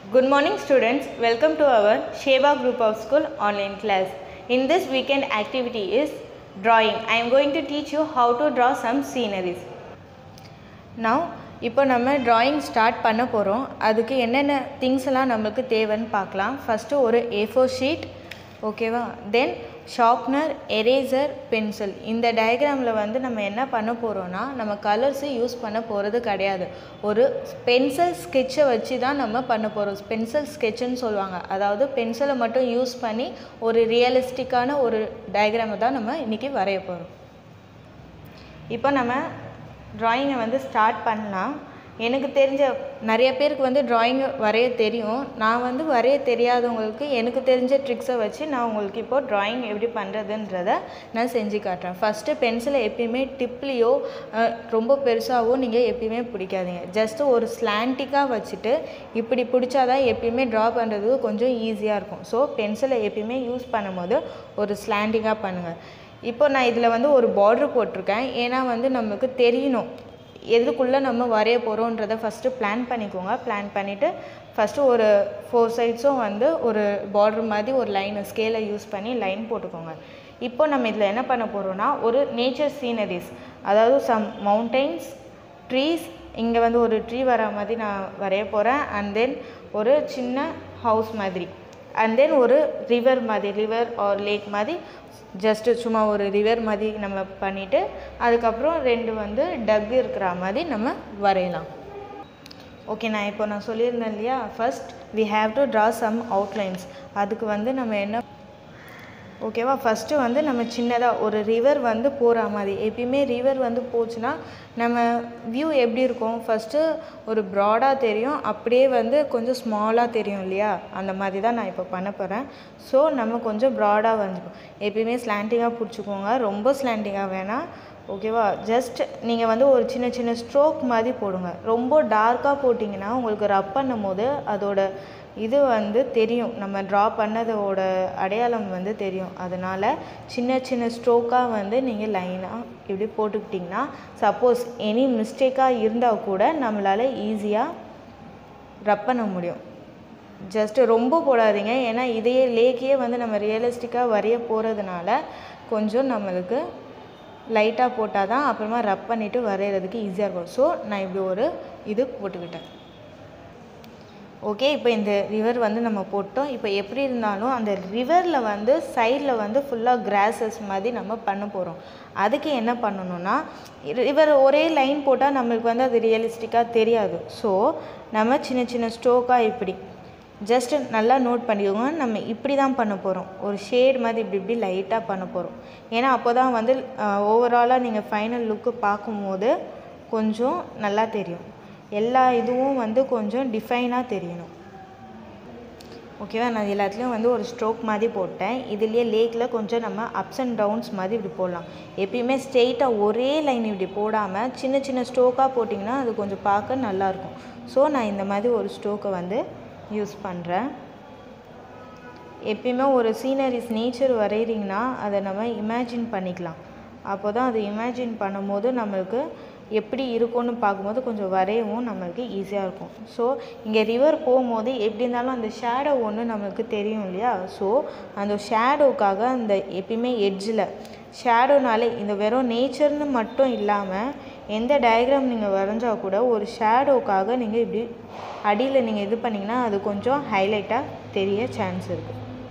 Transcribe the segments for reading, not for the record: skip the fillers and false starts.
Good morning students, welcome to our Sheba group of school online class. In this weekend activity is drawing. I am going to teach you how to draw some sceneries. Now, இப்போ நம்ம drawing start பண்ண போறோம். அதுக்கு என்னென்ன things எல்லாம் நமக்கு தேவைன்னு பார்க்கலாம். First ஒரு A4 sheet, ஓகேவா? Then sharpener, eraser, pencil. இந்த டயக்ராமில் வந்து நம்ம என்ன பண்ண போகிறோன்னா நம்ம கலர்ஸை யூஸ் பண்ண போகிறது கிடையாது. ஒரு பென்சில் ஸ்கெட்சை வச்சு தான் நம்ம பண்ண போகிறோம். பென்சில் ஸ்கெட்சுன்னு சொல்லுவாங்க. அதாவது பென்சிலை மட்டும் யூஸ் பண்ணி ஒரு ரியலிஸ்டிக்கான ஒரு டயக்ராமை தான் நம்ம இன்றைக்கி வரைய போகிறோம். இப்போ நம்ம ட்ராயிங்கை வந்து ஸ்டார்ட் பண்ணலாம். எனக்கு தெரிஞ்ச நிறைய பேருக்கு வந்து ட்ராயிங் வரைய தெரியும். நான் வந்து வரைய தெரியாதவங்களுக்கு எனக்கு தெரிஞ்ச ட்ரிக்ஸை வச்சு நான் உங்களுக்கு இப்போது ட்ராயிங் எப்படி பண்ணுறதுன்றதை நான் செஞ்சு காட்டுறேன். ஃபஸ்ட்டு பென்சிலை எப்பயுமே டிப்லேயோ ரொம்ப பெருசாகவோ நீங்கள் எப்பயுமே பிடிக்காதீங்க. ஜஸ்ட்டு ஒரு ஸ்லாண்டிக்காக வச்சுட்டு இப்படி பிடிச்சாதான் எப்பயுமே ட்ரா பண்ணுறதுக்கு கொஞ்சம் ஈஸியாக இருக்கும். ஸோ பென்சிலை எப்பயுமே யூஸ் பண்ணும்போது ஒரு ஸ்லாண்டிக்காக பண்ணுங்கள். இப்போ நான் இதில் வந்து ஒரு பார்டர் போட்டிருக்கேன். ஏன்னா வந்து நமக்கு தெரியணும் எதுக்குள்ளே நம்ம வரைய போகிறோன்றதை ஃபஸ்ட்டு பிளான் பண்ணிக்கோங்க. பிளான் பண்ணிவிட்டு ஃபஸ்ட்டு ஒரு 4 சைட்ஸும் வந்து ஒரு பார்டர் மாதிரி ஒரு லைன் ஸ்கேலை யூஸ் பண்ணி லைன் போட்டுக்கோங்க. இப்போ நம்ம இதில் என்ன பண்ண போகிறோன்னா ஒரு நேச்சர் சீனரிஸ், அதாவது சம் மவுண்டெயின்ஸ், ட்ரீஸ், இங்கே வந்து ஒரு ட்ரீ வர மாதிரி நான் வரைய போகிறேன். அண்ட் தென் ஒரு சின்ன ஹவுஸ் மாதிரி, அண்ட் தென் ஒரு ரிவர் மாதிரி, ரிவர் ஆர் லேக் மாதிரி ஜஸ்ட்டு சும்மா ஒரு ரிவர் மாதிரி நம்ம பண்ணிவிட்டு அதுக்கப்புறம் 2 வந்து டக் இருக்கிற மாதிரி நம்ம வரையலாம். ஓகே, நான் சொல்லியிருந்தேன் இல்லையா, first we have to draw some outlines. அதுக்கு வந்து நம்ம என்ன ஓகேவா, ஃபஸ்ட்டு வந்து நம்ம சின்னதாக ஒரு ரிவர் வந்து போகிற மாதிரி, எப்பயுமே ரிவர் வந்து போச்சுன்னா நம்ம வியூ எப்படி இருக்கும், ஃபஸ்ட்டு ஒரு ப்ராடாக தெரியும், அப்படியே வந்து கொஞ்சம் ஸ்மாலாக தெரியும் இல்லையா, அந்த மாதிரி தான் நான் இப்போ பண்ண போகிறேன். ஸோ நம்ம கொஞ்சம் ப்ராடாக வந்துடும். எப்பயுமே ஸ்லாண்டிங்காக பிடிச்சிக்கோங்க, ரொம்ப ஸ்லாண்டிங்காக வேணாம், ஓகேவா. ஜஸ்ட் நீங்கள் வந்து ஒரு சின்ன சின்ன ஸ்ட்ரோக் மாதிரி போடுங்க. ரொம்ப டார்க்காக போட்டிங்கன்னா உங்களுக்கு ரப் பண்ணும் போது அதோட இது வந்து தெரியும், நம்ம ட்ரா பண்ணதோட அடையாளம் வந்து தெரியும். அதனால் சின்ன சின்ன ஸ்ட்ரோக்காக வந்து நீங்கள் லைனாக இப்படி போட்டுக்கிட்டிங்கன்னா சப்போஸ் எனி மிஸ்டேக்காக இருந்தால் கூட நம்மளால் ஈஸியாக ரப் பண்ண முடியும். ஜஸ்ட்டு ரொம்ப போடாதீங்க, ஏன்னா இதையே லேக்கையே வந்து நம்ம ரியலிஸ்டிக்காக வரைய போகிறதுனால கொஞ்சம் நம்மளுக்கு லைட்டாக போட்டால் தான் அப்புறமா ரப் பண்ணிவிட்டு வரைகிறதுக்கு ஈஸியாக இருக்கும். ஸோ நான் இப்படி ஒரு இது போட்டுக்கிட்டேன். ஓகே, இப்போ இந்த ரிவர் வந்து நம்ம போட்டோம். இப்போ எப்படி இருந்தாலும் அந்த ரிவரில் வந்து சைடில் வந்து ஃபுல்லாக கிராஸஸ் மாதிரி நம்ம பண்ண போகிறோம். அதுக்கு என்ன பண்ணணுன்னா, ரிவர் ஒரே லைன் போட்டால் நம்மளுக்கு வந்து அது ரியலிஸ்டிக்காக தெரியாது. ஸோ நம்ம சின்ன சின்ன ஸ்ட்ரோக்காக இப்படி ஜஸ்ட்டு நல்லா நோட் பண்ணிக்கோங்க. நம்ம இப்படி தான் பண்ண போகிறோம், ஒரு ஷேட் மாதிரி இப்படி இப்படி லைட்டாக பண்ண போகிறோம். ஏன்னா அப்போ தான் வந்து ஓவராலாக நீங்கள் ஃபைனல் லுக்கு பார்க்கும்போது கொஞ்சம் நல்லா தெரியும், எல்லா இதுவும் வந்து கொஞ்சம் டிஃபைனாக தெரியணும். ஓகேவா, நான் எல்லாத்துலேயும் வந்து ஒரு ஸ்ட்ரோக் மாதிரி போட்டேன். இதுலேயே லேக்கில் கொஞ்சம் நம்ம அப்ஸ் அண்ட் டவுன்ஸ் மாதிரி இப்படி போடலாம். எப்பயுமே ஸ்ட்ரெயிட்டாக ஒரே லைன் இப்படி போடாமல் சின்ன சின்ன ஸ்ட்ரோக்காக போட்டிங்கன்னா அது கொஞ்சம் பார்க்க நல்லாயிருக்கும். ஸோ நான் இந்த மாதிரி ஒரு ஸ்ட்ரோக்கை வந்து யூஸ் பண்ணுறேன். எப்பயுமே ஒரு சீனரிஸ் நேச்சர் வரைகிறீங்கன்னா அதை நம்ம இமேஜின் பண்ணிக்கலாம். அப்போ தான் அது இமேஜின் பண்ணும்போது நம்மளுக்கு எப்படி இருக்கும்னு பார்க்கும்போது கொஞ்சம் வரையவும் நம்மளுக்கு ஈஸியாக இருக்கும். ஸோ இங்கே ரிவர் போகும்போது எப்படி இருந்தாலும் அந்த ஷேடோ ஒன்று நம்மளுக்கு தெரியும் இல்லையா. ஸோ அந்த ஷேடோவுக்காக அந்த எப்பயுமே எட்ஜில் ஷேடோனாலே இந்த வெறும் நேச்சர்னு மட்டும் இல்லாமல் எந்த டயக்ராம் நீங்கள் வரைஞ்சால் கூட ஒரு ஷேடோவுக்காக நீங்கள் இப்படி அடியில் நீங்கள் இது பண்ணிங்கன்னா அது கொஞ்சம் ஹைலைட்டாக தெரிய சான்ஸ் இருக்குது.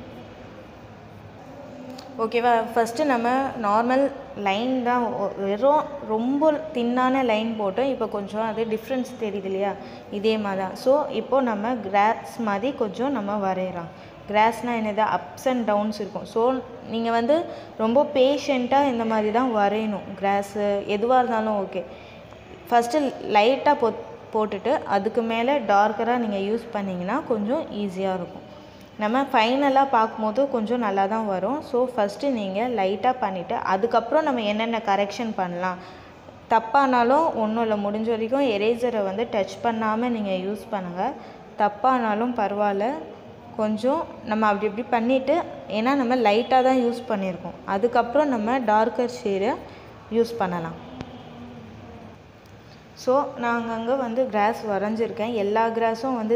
ஓகேவா, ஃபஸ்ட்டு நம்ம நார்மல் லைன் தான், வெறும் ரொம்ப தின்னான லைன் போட்டோம். இப்போ கொஞ்சம் அது டிஃப்ரென்ஸ் தெரியுது இல்லையா, இதே மாதிரி தான். ஸோ இப்போது நம்ம கிராஸ் மாதிரி கொஞ்சம் நம்ம வரைகிறோம். கிராஸ்னால் என்னது, அப்ஸ் அண்ட் டவுன்ஸ் இருக்கும். ஸோ நீங்கள் வந்து ரொம்ப பேஷண்ட்டாக இந்த மாதிரி தான் வரையணும். கிராஸு எதுவாக இருந்தாலும் ஓகே, ஃபஸ்ட்டு லைட்டாக போட்டுட்டு அதுக்கு மேலே டார்க்கராக நீங்கள் யூஸ் பண்ணிங்கன்னா கொஞ்சம் ஈஸியாக இருக்கும். நம்ம ஃபைனலாக பார்க்கும்போது கொஞ்சம் நல்லா தான் வரும். ஸோ ஃபஸ்ட்டு நீங்கள் லைட்டாக பண்ணிவிட்டு அதுக்கப்புறம் நம்ம என்னென்ன கரெக்ஷன் பண்ணலாம், தப்பானாலும் ஒன்றும் இல்லை, முடிஞ்ச வரைக்கும் எரேசரை வந்து டச் பண்ணாமல் நீங்கள் யூஸ் பண்ணுங்கள். தப்பானாலும் பரவாயில்ல, கொஞ்சம் நம்ம அப்படி இப்படி பண்ணிவிட்டு, ஏன்னா நம்ம லைட்டாக தான் யூஸ் பண்ணியிருக்கோம், அதுக்கப்புறம் நம்ம டார்க்கர் ஷேடை யூஸ் பண்ணலாம். ஸோ நான் அங்கங்கே வந்து கிராஸ் வரைஞ்சிருக்கேன். எல்லா கிராஸும் வந்து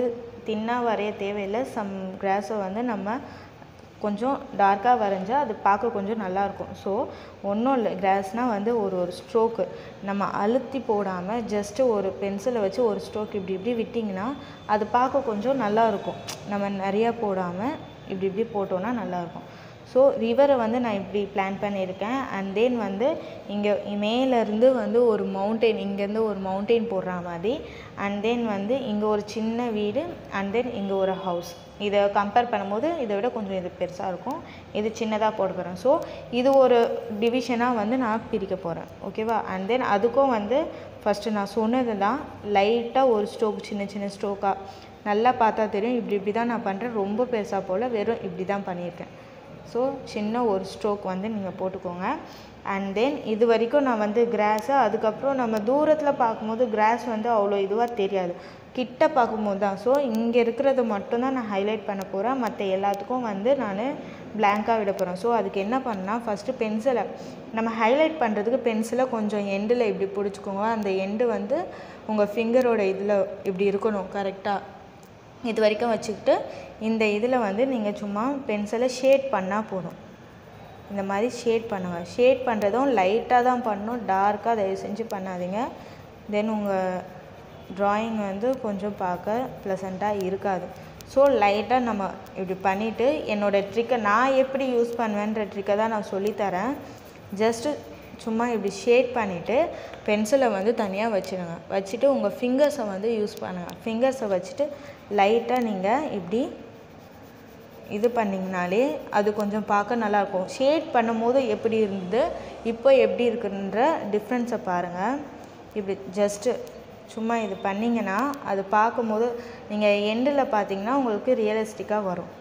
தின்னாக வரைய தேவையில்லை. சம் கிராஸை வந்து நம்ம கொஞ்சம் டார்க்காக வரைஞ்சா அது பார்க்க கொஞ்சம் நல்லாயிருக்கும். ஸோ ஒன்றும் இல்லை, கிராஸ்னால் வந்து ஒரு ஸ்ட்ரோக்கு நம்ம அழுத்தி போடாமல் ஜஸ்ட்டு ஒரு பென்சிலை வச்சு ஒரு ஸ்ட்ரோக் இப்படி விட்டிங்கன்னா அது பார்க்க கொஞ்சம் நல்லாயிருக்கும். நம்ம நிறையா போடாமல் இப்படி போட்டோன்னா நல்லாயிருக்கும். ஸோ ரிவரை வந்து நான் இப்படி பிளான் பண்ணியிருக்கேன். அண்ட் தென் வந்து இங்கே மேலேருந்து வந்து ஒரு மவுண்டெயின், இங்கேருந்து ஒரு மவுண்டெயின் போடுற மாதிரி, அண்ட் தென் வந்து இங்கே ஒரு சின்ன வீடு, அண்ட் தென் இங்கே ஒரு ஹவுஸ். இதை கம்பேர் பண்ணும்போது இதை விட கொஞ்சம் இது பெருசாக இருக்கும், இது சின்னதாக போட போகிறேன். ஸோ இது ஒரு டிவிஷனாக வந்து நான் பிரிக்க போகிறேன். ஓகேவா? அண்ட் தென் அதுக்கும் வந்து ஃபஸ்ட்டு நான் சொன்னது தான், லைட்டாக ஒரு ஸ்ட்ரோக், சின்ன ஸ்ட்ரோக்காக நல்லா பார்த்தா தெரியும். இப்படி தான் நான் பண்ணுறேன். ரொம்ப பெருசாக போல், வெறும் இப்படி தான் பண்ணியிருக்கேன். ஸோ சின்ன ஒரு ஸ்ட்ரோக் வந்து நீங்கள் போட்டுக்கோங்க. அண்ட் தென் இது வரைக்கும் நான் வந்து கிராஸை, அதுக்கப்புறம் நம்ம தூரத்தில் பார்க்கும்போது கிராஸ் வந்து அவ்வளோ இதுவாக தெரியாது, கிட்ட பார்க்கும்போது தான். ஸோ இங்கே இருக்கிறது மட்டும்தான் நான் ஹைலைட் பண்ண போகிறேன். மற்ற எல்லாத்துக்கும் வந்து நான் பிளாங்காக விட போகிறேன். ஸோ அதுக்கு என்ன பண்ணால், ஃபஸ்ட்டு பென்சிலை நம்ம ஹைலைட் பண்ணுறதுக்கு பென்சிலை கொஞ்சம் எண்டில் இப்படி பிடிச்சிக்கோங்க. அந்த எண்டு வந்து உங்கள் ஃபிங்கரோட இதில் இப்படி இருக்கணும் கரெக்டாக. இது வரைக்கும் வச்சுக்கிட்டு இந்த இதில் வந்து நீங்கள் சும்மா பென்சிலை ஷேட் பண்ணால் போதும். இந்த மாதிரி ஷேட் பண்ணுங்கள். ஷேட் பண்ணுறதும் லைட்டாக தான் பண்ணணும், டார்க்காக தயவு செஞ்சு பண்ணாதீங்க. தென் உங்கள் ட்ராயிங் வந்து கொஞ்சம் பார்க்க ப்ளசண்ட்டாக இருக்காது. ஸோ லைட்டாக நம்ம இப்படி பண்ணிவிட்டு, என்னோடய ட்ரிக்கை நான் எப்படி யூஸ் பண்ணுவேன்ற ட்ரிக்கை தான் நான் சொல்லித்தரேன். ஜஸ்ட்டு சும்மா இப்படி ஷேட் பண்ணிவிட்டு பென்சிலை வந்து தனியாக வச்சுடுங்க. வச்சுட்டு உங்கள் ஃபிங்கர்ஸை வந்து யூஸ் பண்ணுங்கள். ஃபிங்கர்ஸை வச்சுட்டு லைட்டாக நீங்கள் இப்படி இது பண்ணிங்கனாலே அது கொஞ்சம் பார்க்க நல்லாயிருக்கும். ஷேட் பண்ணும்போது எப்படி இருந்தது, இப்போ எப்படி இருக்குன்ற டிஃப்ரென்ஸை பாருங்கள். இப்படி ஜஸ்ட்டு சும்மா இது பண்ணிங்கன்னா அது பார்க்கும்போது நீங்கள் எண்டில் பார்த்தீங்கன்னா உங்களுக்கு ரியலிஸ்டிக்காக வரும்.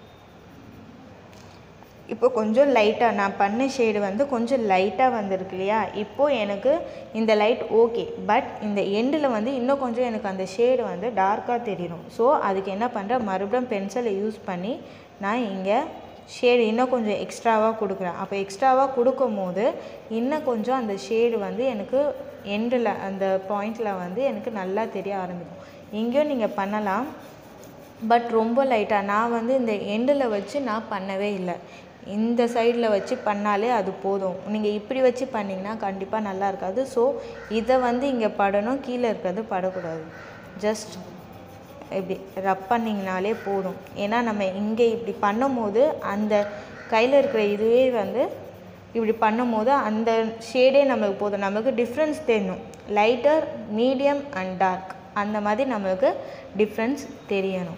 இப்போ கொஞ்சம் லைட்டாக நான் பண்ண ஷேடு வந்து கொஞ்சம் லைட்டாக வந்திருக்கு இல்லையா? இப்போது எனக்கு இந்த லைட் ஓகே, பட் இந்த எண்டில் வந்து இன்னும் கொஞ்சம் எனக்கு அந்த ஷேடு வந்து டார்க்காக தெரியணும். ஸோ அதுக்கு என்ன பண்ணுறேன், மறுபடியும் பென்சிலை யூஸ் பண்ணி நான் இங்கே ஷேடு இன்னும் கொஞ்சம் எக்ஸ்ட்ராவாக கொடுக்குறேன். அப்போ எக்ஸ்ட்ராவாக கொடுக்கும் போது இன்னும் கொஞ்சம் அந்த ஷேடு வந்து எனக்கு எண்டில் அந்த பாயிண்டில் வந்து எனக்கு நல்லா தெரிய ஆரம்பிக்கும். இங்கேயும் நீங்கள் பண்ணலாம், பட் ரொம்ப லைட்டாக. நான் வந்து இந்த எண்டில் வச்சு நான் பண்ணவே இல்லை, இந்த சைடில் வச்சு பண்ணாலே அது போதும். நீங்கள் இப்படி வச்சு பண்ணிங்கன்னா கண்டிப்பாக நல்லா இருக்காது. ஸோ இதை வந்து இங்கே படணும், கீழே இருக்கிறது படக்கூடாது. ஜஸ்ட் இப்படி ரப் பண்ணிங்கனாலே போதும். ஏன்னா நம்ம இங்கே இப்படி பண்ணும்போது அந்த கையில் இருக்கிற இதுவே வந்து இப்படி பண்ணும்போது அந்த ஷேடே நம்மளுக்கு போதும். நமக்கு டிஃப்ரென்ஸ் தெரியணும், லைட்டர், மீடியம் அண்ட் டார்க், அந்த மாதிரி நம்மளுக்கு டிஃப்ரென்ஸ் தெரியணும்.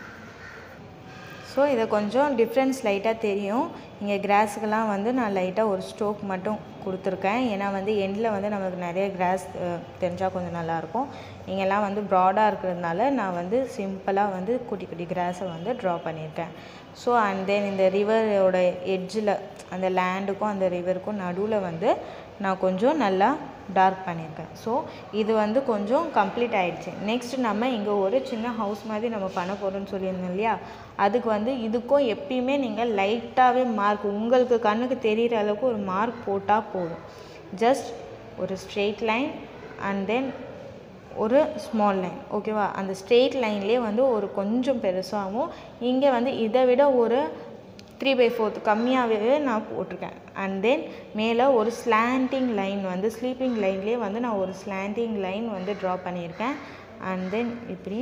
ஸோ இதை கொஞ்சம் டிஃப்ரென்ஸ் லைட்டாக தெரியும். இங்கே கிராஸுக்கெல்லாம் வந்து நான் லைட்டாக ஒரு ஸ்ட்ரோக் மட்டும் கொடுத்துருக்கேன். ஏன்னா வந்து எண்டில் வந்து நமக்கு நிறைய கிராஸ் தெரிஞ்சால் கொஞ்சம் நல்லாயிருக்கும். இங்கெல்லாம் வந்து ப்ராடாக இருக்கிறதுனால நான் வந்து சிம்பிளாக வந்து குட்டி குட்டி கிராஸை வந்து ட்ரா பண்ணியிருக்கேன். ஸோ அண்ட் தென் இந்த ரிவரோட எட்ஜில் அந்த லேண்டுக்கும் அந்த ரிவருக்கும் நடுவில் வந்து நான் கொஞ்சம் நல்லா டார்க் பண்ணியிருக்கேன். ஸோ இது வந்து கொஞ்சம் கம்ப்ளீட் ஆகிடுச்சு. நெக்ஸ்ட் நம்ம இங்கே ஒரு சின்ன ஹவுஸ் மாதிரி நம்ம பண்ண போகிறோம்னு சொல்லியிருந்தோம் இல்லையா? அதுக்கு வந்து இதுக்கும் எப்பயுமே நீங்கள் லைட்டாகவே மார்க், உங்களுக்கு கண்ணுக்கு தெரிகிற அளவுக்கு ஒரு மார்க் போட்டால் போதும். ஜஸ்ட் ஒரு ஸ்ட்ரெயிட் லைன் அண்ட் தென் ஒரு ஸ்மால் லைன். ஓகேவா? அந்த ஸ்ட்ரெயிட் லைன்லேயே வந்து ஒரு கொஞ்சம் பெருசாகவும், இங்கே வந்து இதை விட ஒரு 3/4 கம்மியாகவே நான் போட்டிருக்கேன். அண்ட் தென் மேலே ஒரு ஸ்லாண்டிங் லைன் வந்து ஸ்லீப்பிங் லைன்லேயே வந்து நான் ஒரு ஸ்லாண்டிங் லைன் வந்து ட்ரா பண்ணியிருக்கேன். அண்ட் தென் இப்படி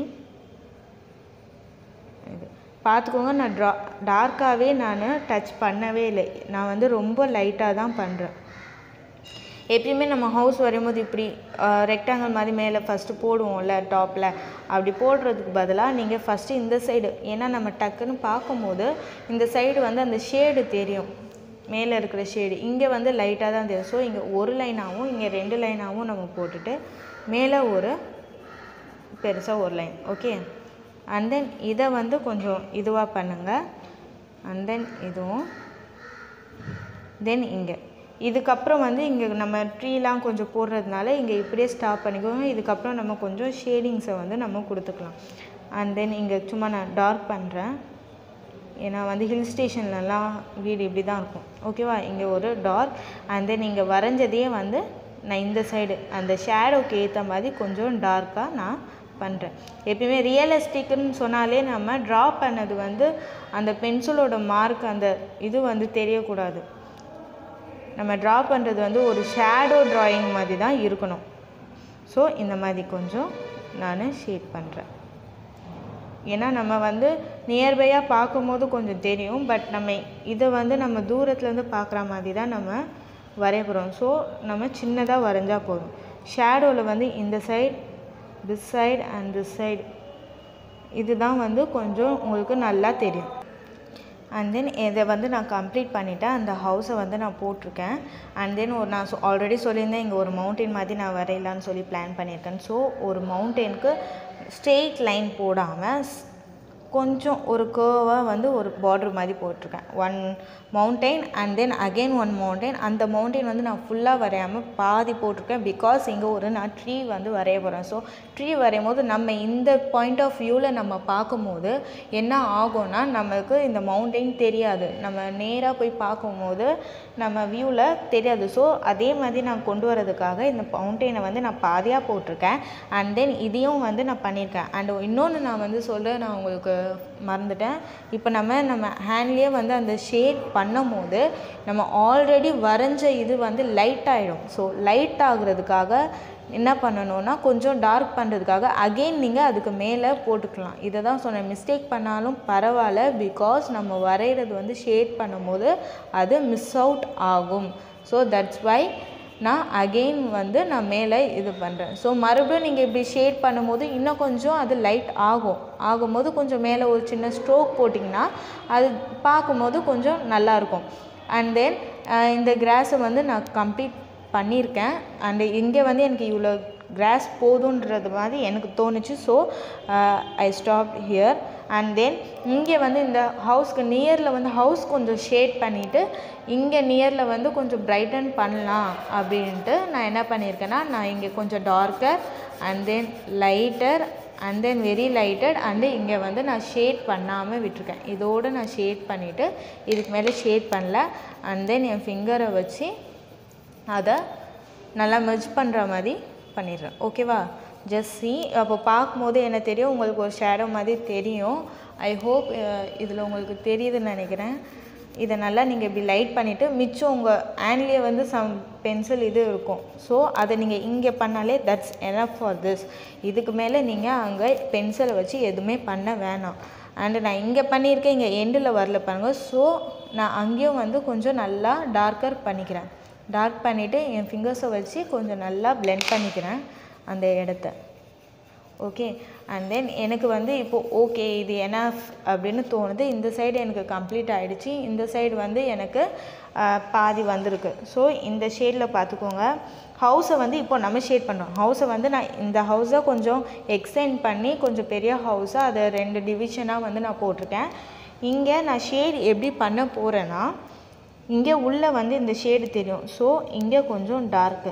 இது பார்த்துக்கோங்க, நான் டார்க்காகவே நான் டச் பண்ணவே இல்லை, நான் வந்து ரொம்ப லைட்டாக தான் பண்ணுறேன். எப்பயுமே நம்ம ஹவுஸ் வரையும்போது இப்படி ரெக்டாங்கிள் மாதிரி மேலே ஃபஸ்ட்டு போடுவோம்ல டாப்பில், அப்படி போடுறதுக்கு பதிலாக நீங்கள் ஃபஸ்ட்டு இந்த சைடு, ஏன்னா நம்ம டக்குன்னு பார்க்கும்போது இந்த சைடு வந்து அந்த ஷேடு தெரியும், மேலே இருக்கிற ஷேடு இங்கே வந்து லைட்டாக தான் தெரியும். ஸோ இங்கே ஒரு லைனாகவும் இங்கே 2 லைனாகவும் நம்ம போட்டுட்டு மேலே ஒரு பெருசாக ஒரு லைன். ஓகே? அண்ட் தென் இதை வந்து கொஞ்சம் இதுவாக பண்ணுங்கள். அண்ட் தென் இதுவும் தென் இங்கே இதுக்கப்புறம் வந்து இங்கே நம்ம ட்ரீலாம் கொஞ்சம் போடுறதுனால இங்கே இப்படியே ஸ்டாப் பண்ணிக்கோங்க. இதுக்கப்புறம் நம்ம கொஞ்சம் ஷேடிங்ஸை வந்து நம்ம கொடுத்துக்கலாம். அண்ட் தென் இங்கே சும்மா நான் டார்க் பண்ணுறேன், ஏன்னா வந்து ஹில் ஸ்டேஷன்லலாம் வீடு இப்படி தான் இருக்கும். ஓகேவா? இங்கே ஒரு டார்க் அண்ட் தென் இங்கே வரைஞ்சதையே வந்து நான் இந்த சைடு அந்த ஷேடோவுக்கு ஏற்ற மாதிரி கொஞ்சம் டார்க்காக நான் பண்ணுறேன். எப்பயுமே ரியலிஸ்டிக்னு சொன்னாலே நம்ம ட்ரா பண்ணது வந்து அந்த பென்சிலோட மார்க் அந்த இது வந்து தெரியக்கூடாது. நம்ம ட்ரா பண்ணுறது வந்து ஒரு ஷேடோ ட்ராயிங் மாதிரி தான் இருக்கணும். ஸோ இந்த மாதிரி கொஞ்சம் நான் ஷேட் பண்ணுறேன். ஏன்னா நம்ம வந்து நியர்பையாக பார்க்கும்போது கொஞ்சம் தெரியும், பட் நம்ம இதை வந்து நம்ம தூரத்துலேருந்து பார்க்குற மாதிரி தான் நம்ம வரைய போகிறோம். ஸோ நம்ம சின்னதாக வரைஞ்சா போதும். ஷேடோவில் வந்து இந்த side, this side and this side இதுதான் வந்து கொஞ்சம் உங்களுக்கு நல்லா தெரியும். அண்ட் தென் இதை வந்து நான் கம்ப்ளீட் பண்ணிவிட்டேன். அந்த ஹவுஸை வந்து நான் போட்டிருக்கேன். அண்ட் தென் நான் ஆல்ரெடி சொல்லியிருந்தேன் இங்கே ஒரு மவுண்டெயின் மாதிரி நான் வரையலான்னு சொல்லி பிளான் பண்ணியிருக்கேன். ஸோ ஒரு மவுண்டெயினுக்கு ஸ்ட்ரெயிட் லைன் போடாமல் கொஞ்சம் ஒரு கர்வாக வந்து ஒரு பார்டர் மாதிரி போட்டிருக்கேன். One mountain and then again one mountain. அந்த மவுண்டெயின் வந்து நான் ஃபுல்லாக வரையாமல் பாதி போட்டிருக்கேன். பிகாஸ் இங்கே ஒரு நான் ட்ரீ வந்து வரைய போகிறேன். ஸோ ட்ரீ வரையும் போது நம்ம இந்த பாயிண்ட் ஆஃப் வியூவில் நம்ம பார்க்கும்போது என்ன ஆகும்னா நமக்கு இந்த மவுண்டெயின் தெரியாது. நம்ம நேராக போய் பார்க்கும்போது நம்ம வியூவில் தெரியாது. ஸோ அதே மாதிரி நான் கொண்டு வரதுக்காக இந்த மவுண்டெயினை வந்து நான் பாதியாக போட்டிருக்கேன். அண்ட் தென் இதையும் வந்து நான் பண்ணியிருக்கேன். அண்ட் இன்னொன்று நான் வந்து நான் உங்களுக்கு மறந்துட்டேன். இப்போ நம்ம ஹேண்ட்லேயே வந்து அந்த ஷேட் பண்ணும் போது நம்ம ஆல்ரெடி வரைஞ்ச இது வந்து லைட் ஆகிடும். ஸோ லைட் ஆகுறதுக்காக என்ன பண்ணணும்னா கொஞ்சம் டார்க் பண்ணுறதுக்காக அகெயின் நீங்கள் அதுக்கு மேலே போட்டுக்கலாம். இதை தான் சொன்னேன், மிஸ்டேக் பண்ணாலும் பரவாயில்ல, பிகாஸ் நம்ம வரைகிறது வந்து ஷேட் பண்ணும்போது அது மிஸ் அவுட் ஆகும். ஸோ தட்ஸ் வை நான் அகெயின் வந்து நான் மேலே இது பண்ணுறேன். ஸோ மறுபடியும் நீங்கள் இப்படி ஷேட் பண்ணும்போது இன்னும் கொஞ்சம் அது லைட் ஆகும்போது கொஞ்சம் மேலே ஒரு சின்ன ஸ்ட்ரோக் போட்டிங்கன்னா அது பார்க்கும்போது கொஞ்சம் நல்லாயிருக்கும். அண்ட் தென் இந்த கிராஸை வந்து நான் கம்ப்ளீட் பண்ணியிருக்கேன். அண்டு இங்கே வந்து எனக்கு இவ்வளோ கிராஸ் போதுன்றது மாதிரி எனக்கு தோணுச்சு. So I stop here. And then இங்கே வந்து இந்த ஹவுஸ்க்கு நியரில் வந்து ஹவுஸ் கொஞ்சம் ஷேட் பண்ணிவிட்டு இங்கே நியரில் வந்து கொஞ்சம் பிரைட்டன் பண்ணலாம் அப்படின்ட்டு நான் என்ன பண்ணியிருக்கேன்னா நான் இங்கே கொஞ்சம் darker and then lighter and then very lighted and இங்கே வந்து நான் ஷேட் பண்ணாமல் விட்டுருக்கேன். இதோடு நான் ஷேட் பண்ணிவிட்டு இதுக்கு மேலே ஷேட் பண்ணல. அண்ட் தென் என் ஃபிங்கரை வச்சு அதை நல்லா மெர்ஜ் பண்ணுற மாதிரி பண்ணிடுறேன். ஓகேவா? Just see. அப்போ பார்க்கும்போது என்ன தெரியும், உங்களுக்கு ஒரு ஷேடோ மாதிரி தெரியும். ஐ ஹோப் இதில் உங்களுக்கு தெரியுதுன்னு நினைக்கிறேன். இதை நல்லா நீங்கள் இப்படி லைட் பண்ணிவிட்டு மிச்சம் உங்கள் ஹேண்ட்லேயே வந்து சம் பென்சில் இது இருக்கும். ஸோ அதை நீங்கள் இங்கே பண்ணாலே தட்ஸ் எனஃப் ஃபார் திஸ். இதுக்கு மேலே நீங்கள் அங்கே பென்சிலை வச்சு எதுவுமே பண்ண வேணாம். அண்டு நான் இங்கே பண்ணியிருக்கேன், இங்கே எண்டில் வரல பாருங்கள். ஸோ நான் அங்கேயும் வந்து கொஞ்சம் நல்லா டார்க்கர் பண்ணிக்கிறேன். டார்க் பண்ணிவிட்டு என் ஃபிங்கர்ஸை வச்சு கொஞ்சம் நல்லா பிளெண்ட் பண்ணிக்கிறேன் அந்த இடத்த. ஓகே. அண்ட் தென் எனக்கு வந்து இப்போது ஓகே இது எனஃப் அப்படின்னு தோணுது. இந்த சைடு எனக்கு கம்ப்ளீட் ஆகிடுச்சு. இந்த சைடு வந்து எனக்கு பாதி வந்திருக்கு. ஸோ இந்த ஷேடில் பார்த்துக்கோங்க. ஹவுஸை வந்து இப்போ நம்ம ஷேட் பண்ணுறோம். ஹவுஸை வந்து நான் இந்த ஹவுஸை கொஞ்சம் எக்ஸ்டெண்ட் பண்ணி கொஞ்சம் பெரிய ஹவுஸாக அதை 2 டிவிஷனாக வந்து நான் போட்டிருக்கேன். இங்கே நான் ஷேட் எப்படி பண்ண போகிறேன்னா இங்கே உள்ளே வந்து இந்த ஷேடு தெரியும். ஸோ இங்கே கொஞ்சம் டார்க்கு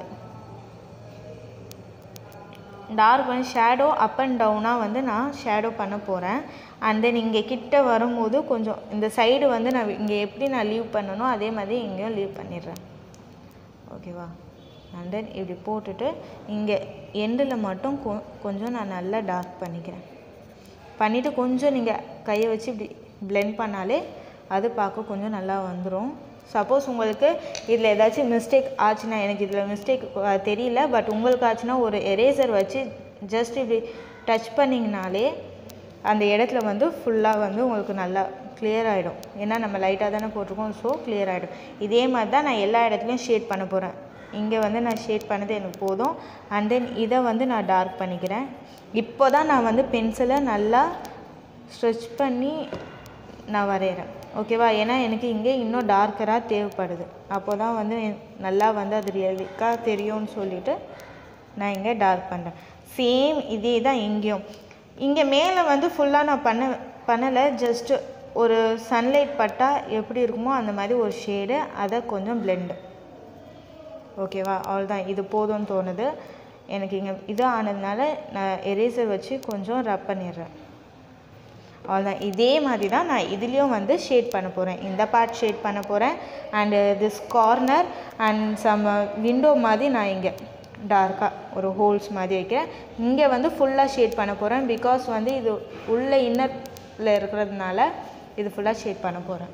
பண்ணி ஷேடோ அப் அண்ட் டவுனாக வந்து நான் ஷேடோ பண்ண போகிறேன். அண்ட் தென் இங்கே கிட்ட வரும்போது கொஞ்சம் இந்த சைடு வந்து நான் இங்கே எப்படி நான் லீவ் பண்ணணும் அதே மாதிரி இங்கேயும் லீவ் பண்ணிடுறேன். ஓகேவா? அண்ட் தென் இப்படி போட்டுட்டு இங்கே எண்டில் மட்டும் கொஞ்சம் நான் நல்லா டார்க் பண்ணிவிட்டு கொஞ்சம் நீங்கள் கையை வச்சு இப்படி பிளெண்ட் பண்ணாலே அது பார்க்க கொஞ்சம் நல்லா வந்துடும். சப்போஸ் உங்களுக்கு இதில் ஏதாச்சும் மிஸ்டேக் ஆச்சுன்னா, எனக்கு இதில் மிஸ்டேக் தெரியல, பட் உங்களுக்கு ஆச்சுன்னா ஒரு எரேசர் வச்சு ஜஸ்ட் இப்படி டச் பண்ணிங்கனாலே அந்த இடத்துல வந்து ஃபுல்லாக வந்து உங்களுக்கு நல்லா கிளியர் ஆகிடும். ஏன்னா நம்ம லைட்டாக தானே போட்டிருக்கோம். ஸோ கிளியர் ஆகிடும். இதே மாதிரி தான் நான் எல்லா இடத்துலையும் ஷேட் பண்ண போகிறேன். இங்கே வந்து நான் ஷேட் பண்ணது எனக்கு போதும். அண்ட் தென் இதை வந்து நான் டார்க் பண்ணிக்கிறேன். இப்போ தான் நான் வந்து பென்சிலை நல்லா ஸ்ட்ரெச் பண்ணி நான் வரைகிறேன். ஓகேவா? ஏன்னா எனக்கு இங்கே இன்னும் டார்க்கராக தேவைப்படுது. அப்போ தான் வந்து நல்லா வந்து அது ரியலிக்காக தெரியும்னு சொல்லிவிட்டு நான் இங்கே டார்க் பண்ணுறேன். சேம் இதே தான் இங்கேயும். இங்கே மேலே வந்து ஃபுல்லாக நான் பண்ணலை. ஜஸ்ட்டு ஒரு சன்லைட் பட்டால் எப்படி இருக்குமோ அந்த மாதிரி ஒரு ஷேடு, அதை கொஞ்சம் பிளெண்டு. ஓகேவா? அவ்வளோதான். இது போதும்னு தோணுது எனக்கு. இங்கே இது ஆனதுனால நான் எரேசர் வச்சு கொஞ்சம் ரப் பண்ணிடுறேன். அவ்வளோதான். இதே மாதிரி தான் நான் இதுலேயும் வந்து ஷேட் பண்ண போகிறேன். இந்த பார்ட் ஷேட் பண்ண போகிறேன். And this corner and some window மாதிரி நான் இங்கே டார்க்காக ஒரு ஹோல்ஸ் மாதிரி வைக்கிறேன். இங்கே வந்து ஃபுல்லாக ஷேட் பண்ண போகிறேன். பிகாஸ் வந்து இது உள்ள இன்னரில் இருக்கிறதுனால இது ஃபுல்லாக ஷேட் பண்ண போகிறேன்.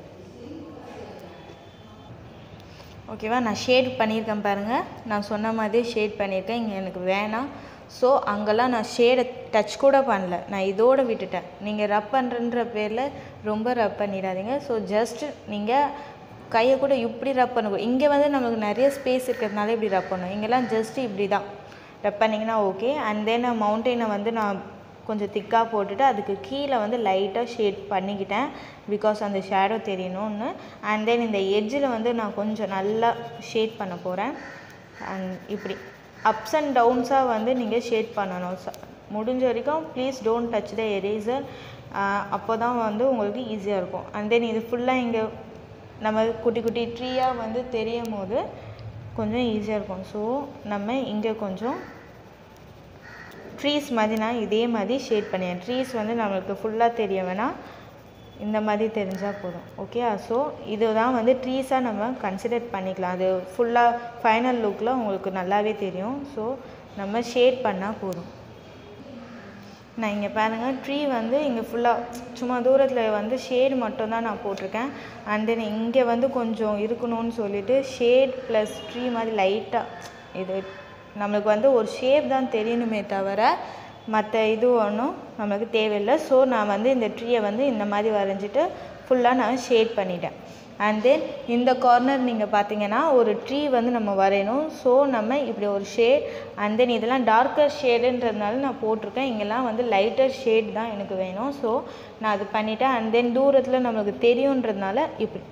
ஓகேவா, நான் ஷேட் பண்ணியிருக்கேன் பாருங்கள். நான் சொன்ன மாதிரி ஷேட் பண்ணியிருக்கேன். இங்கே எனக்கு வேணாம். ஸோ அங்கெல்லாம் நான் ஷேடை டச் கூட பண்ணல, நான் இதோடு விட்டுட்டேன். நீங்கள் ரப் பண்ணுறன்ற பேரில் ரொம்ப ரப் பண்ணிடாதீங்க. ஸோ ஜஸ்ட் நீங்கள் கையை கூட இப்படி ரப் பண்ணணும். இங்கே வந்து நமக்கு நிறைய ஸ்பேஸ் இருக்கிறதுனால இப்படி ரப் பண்ணணும். இங்கெல்லாம் ஜஸ்ட்டு இப்படி தான் ரப் பண்ணிங்கன்னா ஓகே. அண்ட் தென் மவுண்டெயினை வந்து நான் கொஞ்சம் திக்காக போட்டுட்டு அதுக்கு கீழே வந்து லைட்டாக ஷேட் பண்ணிக்கிட்டேன். பிகாஸ் அந்த ஷேடோ தெரியணும்னு. அண்ட் தென் இந்த எட்ஜில் வந்து நான் கொஞ்சம் நல்லா ஷேட் பண்ண போகிறேன். அண்ட் இப்படி அப்ஸ் அண்ட் டவுன்ஸாக வந்து நீங்கள் ஷேட் பண்ணணும். முடிஞ்ச வரைக்கும் please don't touch the eraser. அப்போ தான் வந்து உங்களுக்கு ஈஸியாக இருக்கும். அண்ட் தென் இது ஃபுல்லாக இங்கே நம்ம குட்டி குட்டி ட்ரீயாக வந்து தெரியும் போது கொஞ்சம் ஈஸியாக இருக்கும். ஸோ நம்ம இங்கே கொஞ்சம் ட்ரீஸ் மாதிரி நான் இதே மாதிரி ஷேட் பண்ணேன். ட்ரீஸ் வந்து நம்மளுக்கு ஃபுல்லாக தெரிய வேணாம், இந்த மாதிரி தெரிஞ்சால் போதும். ஓகே, ஸோ இதுதான் வந்து ட்ரீஸாக நம்ம கன்சிடர் பண்ணிக்கலாம். அது ஃபுல்லாக ஃபைனல் லுக்கில் உங்களுக்கு நல்லாவே தெரியும். ஸோ நம்ம ஷேட் பண்ணால் போதும். நான் இங்கே பாருங்கள், ட்ரீ வந்து இங்கே ஃபுல்லாக சும்மா தூரத்தில் வந்து ஷேடு மட்டும்தான் நான் போட்டிருக்கேன். அண்ட் தென் இங்கே வந்து கொஞ்சம் இருக்கணும்னு சொல்லிவிட்டு ஷேட் ப்ளஸ் ட்ரீ மாதிரி லைட்டாக இது நம்மளுக்கு வந்து ஒரு ஷேப் தான் தெரியணுமே தவிர மற்ற இது ஒன்றும் நம்மளுக்கு தேவையில்லை. ஸோ நான் வந்து இந்த ட்ரீயை வந்து இந்த மாதிரி வரைஞ்சிட்டு ஃபுல்லாக நான் ஷேட் பண்ணிட்டேன். அண்ட் தென் இந்த கார்னர் நீங்கள் பார்த்தீங்கன்னா ஒரு ட்ரீ வந்து நம்ம வரையணும். ஸோ நம்ம இப்படி ஒரு ஷேட், அண்ட் தென் இதெல்லாம் டார்க்கர் ஷேடுன்றதுனால நான் போட்டிருக்கேன். இங்கெல்லாம் வந்து லைட்டர் ஷேட் தான் எனக்கு வேணும். ஸோ நான் அது பண்ணிவிட்டேன். அண்ட் தென் தூரத்தில் நம்மளுக்கு தெரியுன்றதுனால இப்படி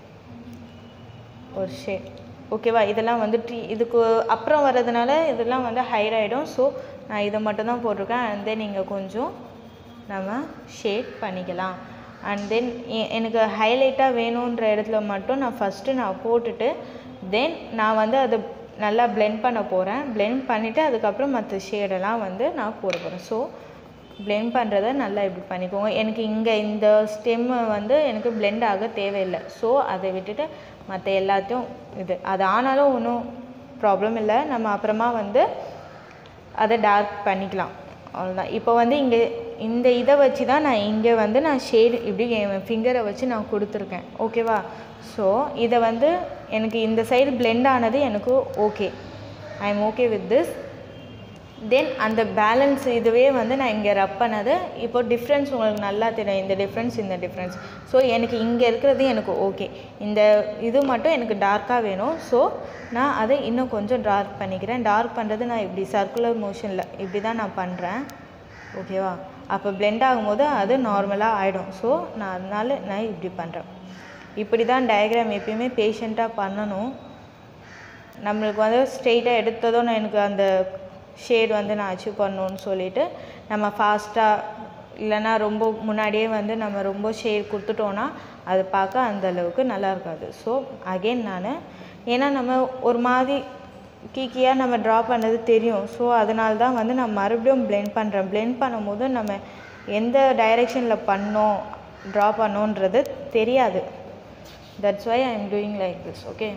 ஒரு ஷேட். ஓகேவா, இதெல்லாம் வந்து ட்ரீ இதுக்கு அப்புறம் வர்றதுனால இதெல்லாம் வந்து ஹைட் ஆகிடும். ஸோ நான் இதை மட்டும் தான் போட்டிருக்கேன். அண்ட் தென் இங்கே கொஞ்சம் நம்ம ஷேட் பண்ணிக்கலாம். அண்ட் தென் எனக்கு ஹைலைட்டாக வேணுன்ற இடத்துல மட்டும் நான் ஃபஸ்ட்டு நான் போட்டுட்டு தென் நான் வந்து அதை நல்லா பிளெண்ட் பண்ண போகிறேன். பிளெண்ட் பண்ணிவிட்டு அதுக்கப்புறம் மற்ற ஷேடெல்லாம் வந்து நான் போட போகிறேன். ஸோ பிளெண்ட் பண்ணுறதை நல்லா இப்படி பண்ணிக்கோங்க. எனக்கு இங்கே இந்த ஸ்டெம்மை வந்து எனக்கு பிளெண்ட் ஆக தேவையில்லை. ஸோ அதை விட்டுட்டு மற்ற எல்லாத்தையும் அது ஆனாலும் ஒன்றும் ப்ராப்ளம் இல்லை. நம்ம அப்புறமா வந்து அதை டார்க் பண்ணிக்கலாம், அவ்வளோதான். இப்போ வந்து இங்கே இந்த இதை வச்சு தான் நான் இங்கே வந்து நான் ஷேடு இப்படி என் ஃபிங்கரை வச்சு நான் கொடுத்துருக்கேன். ஓகேவா, ஸோ இதை வந்து எனக்கு இந்த சைடு பிளெண்ட் ஆனது எனக்கு okay, I am okay with this. Then அந்த பேலன்ஸ் இதுவே வந்து நான் இங்கே ரப் பண்ணது. இப்போ டிஃப்ரென்ஸ் உங்களுக்கு நல்லா தெரியும், இந்த டிஃப்ரென்ஸ். ஸோ எனக்கு இங்கே இருக்கிறது எனக்கு ஓகே. இந்த இது மட்டும் எனக்கு டார்க்காக வேணும். ஸோ நான் அதை இன்னும் கொஞ்சம் டார்க் பண்ணிக்கிறேன். டார்க் பண்ணுறது நான் இப்படி சர்க்குலர் மோஷனில் இப்படி தான் நான் பண்ணுறேன். ஓகேவா, அப்போ பிளெண்ட் ஆகும்போது அது நார்மலாக ஆகிடும். ஸோ நான் அதனால நான் இப்படி பண்ணுறேன். இப்படி தான் டயக்ராம் எப்பயுமே பேஷண்ட்டாக பண்ணணும். நம்மளுக்கு வந்து ஸ்ட்ரெயிட்டாக எடுத்ததும் நான் எனக்கு அந்த ஷேட் வந்து நான் அச்சீவ் பண்ணணுன்னு சொல்லிவிட்டு நம்ம ஃபாஸ்ட்டாக இல்லைன்னா ரொம்ப முன்னாடியே வந்து நம்ம ரொம்ப ஷேட் கொடுத்துட்டோன்னா அது பார்க்க அந்தளவுக்கு நல்லா இருக்காது. ஸோ அகெயின் நான் ஏன்னா நம்ம ஒரு மாதிரி கீக்கியாக நம்ம ட்ரா பண்ணது தெரியும். ஸோ அதனால தான் வந்து நான் மறுபடியும் பிளெண்ட் பண்ணுறேன். பிளெண்ட் பண்ணும்போது நம்ம எந்த டைரெக்ஷனில் பண்ணோம் ட்ரா பண்ணோன்றது தெரியாது. That's why I am doing like this. Okay,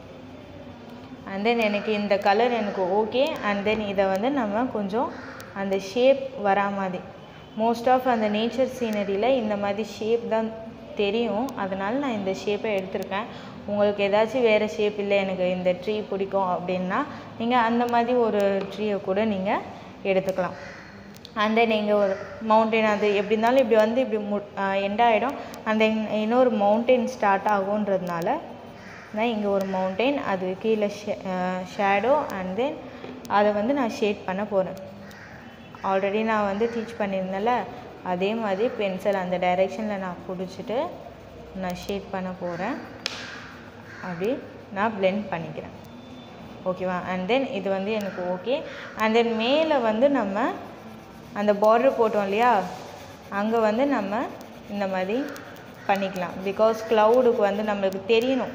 and then எனக்கு இந்த கலர் எனக்கு ஓகே. அண்ட் தென் இதை வந்து நம்ம கொஞ்சம் அந்த ஷேப் வரா மாதிரி, மோஸ்ட் ஆஃப் அந்த நேச்சர் சீனரியில் இந்த மாதிரி ஷேப் தான் தெரியும். அதனால் நான் இந்த ஷேப்பை எடுத்திருக்கேன். உங்களுக்கு ஏதாச்சும் வேறு ஷேப் இல்லை எனக்கு இந்த ட்ரீ பிடிக்கும் அப்படின்னா நீங்கள் அந்த மாதிரி ஒரு ட்ரீயை கூட நீங்கள் எடுத்துக்கலாம். அண்ட் தென் நீங்கள் ஒரு மவுண்டெயின் அது எப்படி இருந்தாலும் இப்படி வந்து இப்படி எண்டாகிடும். அந்த இன்னொரு மவுண்டெயின் ஸ்டார்ட் ஆகுன்றதுனால நான் இங்கே ஒரு மவுண்டெயின், அது கீழே ஷேடோ, அண்ட் தென் அதை வந்து நான் ஷேட் பண்ண போகிறேன். ஆல்ரெடி நான் வந்து டீச் பண்ணியிருந்தேன்ல, அதே மாதிரி பென்சில் அந்த டைரெக்ஷனில் நான் பிடிச்சிட்டு நான் ஷேட் பண்ண போகிறேன். அப்படி நான் பிளெண்ட் பண்ணிக்கிறேன். ஓகேவா, அண்ட் தென் இது வந்து எனக்கு ஓகே. அண்ட் தென் மேலே வந்து நம்ம அந்த பார்டர் போட்டோம் இல்லையா, அங்கே வந்து நம்ம இந்த மாதிரி பண்ணிக்கலாம். பிகாஸ் க்ளவுடுக்கு வந்து நம்மளுக்கு தெரியணும்,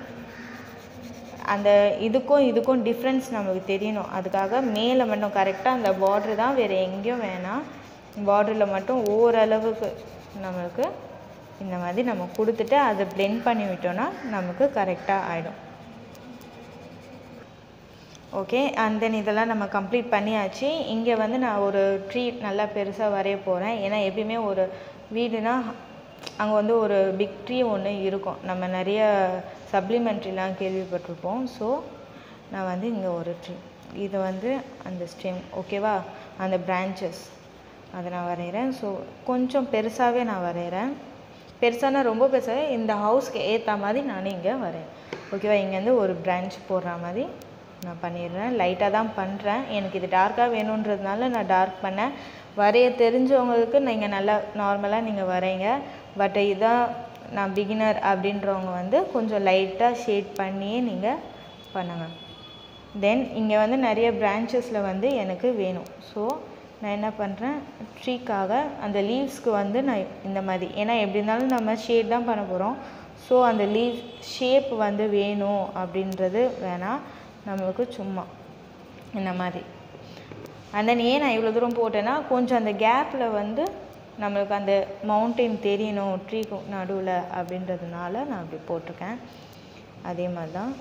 அந்த இதுக்கும் டிஃப்ரென்ஸ் நம்மளுக்கு தெரியணும். அதுக்காக மேலே மட்டும் கரெக்டாக அந்த பார்ட்ரு தான், வேறு எங்கேயும் வேணாம். பார்டரில் மட்டும் ஓரளவுக்கு நம்மளுக்கு இந்த மாதிரி நம்ம கொடுத்துட்டு அதை பிளெண்ட் பண்ணி விட்டோன்னா நமக்கு கரெக்டாக ஆகிடும். ஓகே, அண்ட் தென் இதெல்லாம் நம்ம கம்ப்ளீட் பண்ணியாச்சு. இங்கே வந்து நான் ஒரு ட்ரீ நல்லா பெருசாக வரைய போகிறேன். ஏன்னா எப்பயுமே ஒரு வீடுனா அங்கே வந்து ஒரு பிக் ட்ரீ ஒன்று இருக்கும். நம்ம நிறைய சப்ளிமெண்ட்ரிலாம் கேள்விப்பட்டிருப்போம். ஸோ நான் வந்து இங்கே ஒரு ட்ரீ, இது வந்து அந்த ஸ்டெம், ஓகேவா, அந்த பிரான்ச்சஸ் அதை நான் வரைகிறேன். ஸோ கொஞ்சம் பெருசாகவே நான் வரைகிறேன். பெருசானா ரொம்ப பெருசாக இந்த ஹவுஸ்க்கு ஏற்ற மாதிரி நான் இங்கே வரேன். ஓகேவா, இங்கேருந்து ஒரு பிரான்ச் போடுற மாதிரி நான் பண்ணிடுறேன். லைட்டாக தான் பண்ணுறேன். எனக்கு இது டார்க்காக வேணுன்றதுனால நான் டார்க் பண்ணேன். வரைய தெரிஞ்சவங்களுக்கு நீங்கள் நல்லா நார்மலாக நீங்கள் வரைங்க. பட் இதான் நான் பிகினர் அப்படின்றவங்க வந்து கொஞ்சம் லைட்டாக ஷேட் பண்ணியே நீங்கள் பண்ணுங்கள். தென் இங்கே வந்து நிறைய பிரான்ச்சஸில் வந்து எனக்கு வேணும். ஸோ நான் என்ன பண்ணுறேன், ட்ரீக்காக அந்த லீவ்ஸ்க்கு வந்து நான் இந்த மாதிரி, ஏன்னா எப்படி இருந்தாலும் நம்ம ஷேட் தான் பண்ண போகிறோம். ஸோ அந்த லீவ் ஷேப் வந்து வேணும் அப்படின்றது வேணாம், நம்மளுக்கு சும்மா இந்த மாதிரி. அண்ட் தென் ஏன் நான் இவ்வளோ தூரம் போட்டேன்னா கொஞ்சம் அந்த கேப்பில் வந்து நம்மளுக்கு அந்த மவுண்டெயின் தெரியணும் ட்ரீக்கு நடுவில் அப்படின்றதுனால நான் அப்படி போட்டிருக்கேன். அதே மாதிரி தான்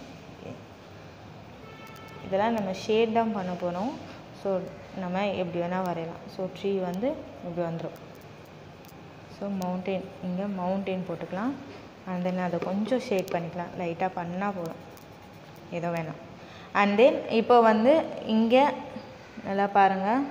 இதெல்லாம் நம்ம ஷேட் தான் பண்ண போகிறோம். ஸோ நம்ம எப்படி வேணால் வரையலாம். ஸோ ட்ரீ வந்து இப்படி வந்துடும். ஸோ மவுண்டெயின், இங்கே மவுண்டெயின் போட்டுக்கலாம். அண்ட் தென் அதை கொஞ்சம் ஷேட் பண்ணிக்கலாம், லைட்டாக பண்ணால் போதும், ஏதோ வேணும். அண்ட் தென் இப்போ வந்து இங்கே நல்லா பாருங்கள்,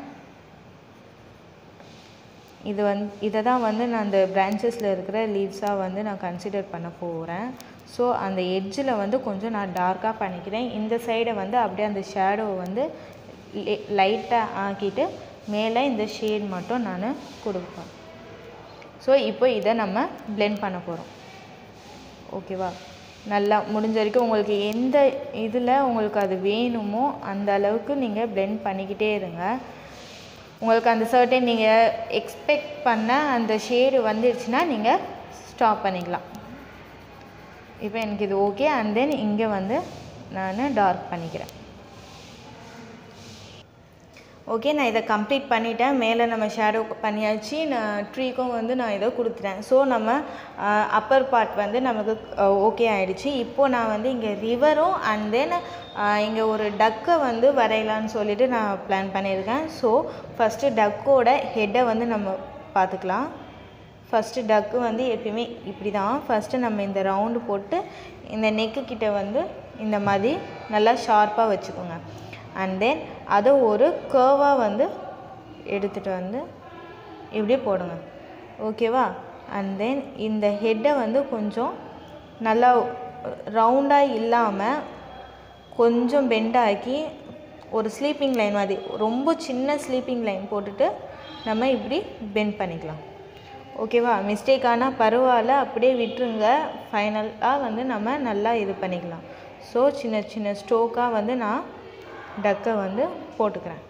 இதை தான் வந்து நான் அந்த பிரான்ச்சஸில் இருக்கிற லீவ்ஸாக வந்து நான் கன்சிடர் பண்ண போகிறேன். ஸோ அந்த எட்ஜில் வந்து கொஞ்சம் நான் டார்க்காக பண்ணிக்கிறேன். இந்த சைடை வந்து அப்படியே அந்த ஷேடோவை வந்து லைட்டாக ஆக்கிட்டு மேலே இந்த ஷேட் மட்டும் நான் கொடுப்பேன். ஸோ இப்போ இதை நம்ம பிளெண்ட் பண்ண போகிறோம். ஓகேவா, நல்லா முடிஞ்ச வரைக்கும் உங்களுக்கு எந்த இதில் உங்களுக்கு அது வேணுமோ அந்த அளவுக்கு நீங்கள் பிளெண்ட் பண்ணிக்கிட்டே இருங்க. உங்களுக்கு அந்த சர்டன் நீங்கள் எக்ஸ்பெக்ட் பண்ண அந்த ஷேடு வந்துடுச்சுன்னா நீங்கள் ஸ்டாப் பண்ணிக்கலாம். இப்போ எனக்கு இது ஓகே. அண்ட் தென் இங்கே வந்து நான் டார்க் பண்ணிக்கிறேன். ஓகே, நான் இதை கம்ப்ளீட் பண்ணிட்டேன். மேலே நம்ம ஷேடோ பண்ணியாச்சு. நான் ட்ரீக்கும் வந்து நான் இதை கொடுத்துட்டேன். ஸோ நம்ம அப்பர் பார்ட் வந்து நமக்கு ஓகே ஆகிடுச்சு. இப்போது நான் வந்து இங்கே ரிவரும் அண்ட் தென் இங்கே ஒரு டக்கை வந்து வரையலான்னு சொல்லிட்டு நான் பிளான் பண்ணியிருக்கேன். ஸோ ஃபஸ்ட்டு டக்கோட ஹெட்டை வந்து நம்ம பார்த்துக்கலாம். ஃபஸ்ட்டு டக்கு வந்து எப்பயுமே இப்படி தான். ஃபஸ்ட்டு நம்ம இந்த ரவுண்டு போட்டு இந்த நெக்கு கிட்ட வந்து இந்த மாதிரி நல்லா ஷார்ப்பாக வச்சுக்கோங்க. அண்ட் தென் அதை ஒரு கர்வாக வந்து எடுத்துகிட்டு வந்து இப்படி போடுங்க. ஓகேவா, அண்ட் தென் இந்த ஹெட்டை வந்து கொஞ்சம் நல்லா ரவுண்டாக இல்லாமல் கொஞ்சம் பெண்டாக்கி ஒரு ஸ்லீப்பிங் லைன் மாதிரி, ரொம்ப சின்ன ஸ்லீப்பிங் லைன் போட்டுட்டு நம்ம இப்படி பெண்ட் பண்ணிக்கலாம். ஓகேவா, மிஸ்டேக் ஆனால் பரவாயில்ல, அப்படியே விட்டுருங்க. ஃபைனலாக வந்து நம்ம நல்லா இது பண்ணிக்கலாம். ஸோ சின்ன சின்ன ஸ்ட்ரோக்காக வந்து நான் டக்கை வந்து போட்டுக்கிறேன்.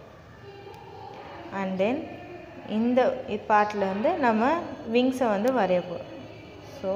அண்ட் தென் இந்த பார்ட்டில் வந்து நம்ம விங்ஸை வந்து வரைய போகிறோம். ஸோ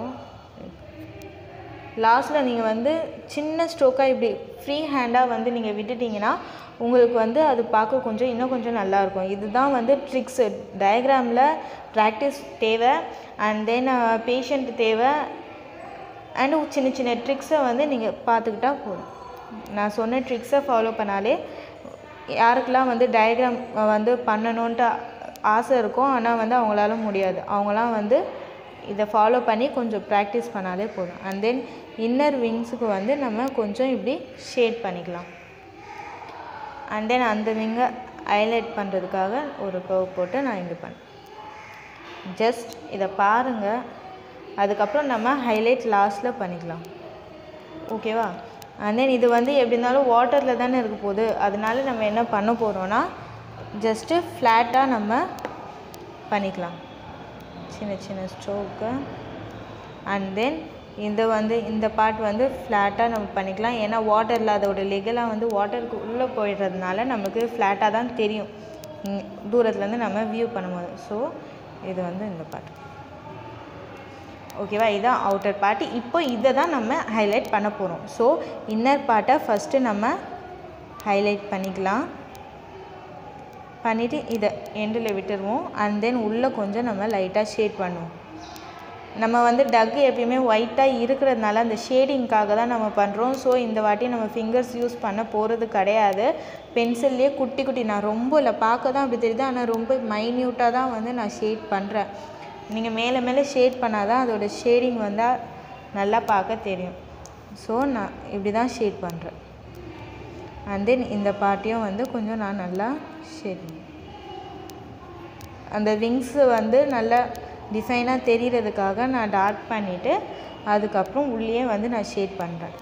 லாஸ்ட்டில் நீங்கள் வந்து சின்ன ஸ்ட்ரோக்காக இப்படி ஃப்ரீ ஹேண்டாக வந்து நீங்கள் விட்டுட்டிங்கன்னா உங்களுக்கு வந்து அது பார்க்க கொஞ்சம் இன்னும் கொஞ்சம் நல்லாயிருக்கும். இதுதான் வந்து ட்ரிக்ஸு. டயக்ராமில் ப்ராக்டிஸ் தேவை, அண்ட் தென் பேஷண்ட் தேவை, அண்டு சின்ன சின்ன ட்ரிக்ஸை வந்து நீங்கள் பார்த்துக்கிட்டா போதும். நான் சொன்ன ட்ரிக்ஸை ஃபாலோ பண்ணாலே யாருக்கெல்லாம் வந்து டயக்ராம் வந்து பண்ணணுன்ட்டு ஆசை இருக்கும் ஆனால் வந்து அவங்களால முடியாது, அவங்களாம் வந்து இதை ஃபாலோ பண்ணி கொஞ்சம் ப்ராக்டிஸ் பண்ணாலே போதும். அண்ட் தென் இன்னர் விங்ஸுக்கு வந்து நம்ம கொஞ்சம் இப்படி ஷேட் பண்ணிக்கலாம். அண்ட் தென் அந்த விங்கை ஹைலைட் பண்ணுறதுக்காக ஒரு கர்வ் போட்டு நான் இங்கே பண்ணேன். ஜஸ்ட் இதை பாருங்கள், அதுக்கப்புறம் நம்ம ஹைலைட் லாஸ்ட்டில் பண்ணிக்கலாம். ஓகேவா, அண்ட் தென் இது வந்து எப்படி இருந்தாலும் வாட்டரில் தானே இருக்க போகுது, அதனால நம்ம என்ன பண்ண போகிறோன்னா ஜஸ்ட்டு ஃப்ளாட்டாக நம்ம பண்ணிக்கலாம், சின்ன சின்ன ஸ்ட்ரோக்கு. அண்ட் தென் இந்த பார்ட் வந்து ஃப்ளாட்டாக நம்ம பண்ணிக்கலாம். ஏன்னா வாட்டரில் அதோட லெகெல்லாம் வந்து வாட்டருக்கு உள்ளே போயிடுறதுனால நமக்கு ஃப்ளாட்டாக தான் தெரியும் தூரத்துலேருந்து நம்ம வியூ பண்ணும்போது. ஸோ இது வந்து இந்த பார்ட். ஓகேவா, இதுதான் அவுட்டர் பார்ட்டு. இப்போ இதை தான் நம்ம ஹைலைட் பண்ண போகிறோம். ஸோ இன்னர் பார்ட்டை ஃபஸ்ட்டு நம்ம ஹைலைட் பண்ணிக்கலாம். பண்ணிவிட்டு இதை எண்டில் விட்டுருவோம். அண்ட் தென் உள்ளே கொஞ்சம் நம்ம லைட்டாக ஷேட் பண்ணுவோம். நம்ம வந்து டக் எப்பயுமே ஒயிட்டாக இருக்கிறதுனால அந்த ஷேடிங்காக தான் நம்ம பண்ணுறோம். ஸோ இந்த வாட்டி நம்ம ஃபிங்கர்ஸ் யூஸ் பண்ண போகிறது கிடையாது. பென்சில்லையே குட்டி குட்டி, நான் ரொம்ப இல்லை, பார்க்க தான் அப்படி தெரியுது, ஆனால் ரொம்ப மைன்யூட்டாக தான் வந்து நான் ஷேட் பண்ணுறேன். நீங்கள் மேலே மேலே ஷேட் பண்ணால் தான் அதோட ஷேடிங் வந்தால் நல்லா பார்க்க தெரியும். ஸோ நான் இப்படி தான் ஷேட் பண்ணுறேன். அண்ட் தென் இந்த பார்ட்டையும் வந்து கொஞ்சம் நான் நல்லா ஷேட், அந்த விங்ஸு வந்து நல்லா டிசைனாக தெரிகிறதுக்காக நான் டார்க் பண்ணிவிட்டு அதுக்கப்புறம் உள்ளே வந்து நான் ஷேட் பண்ணுறேன்.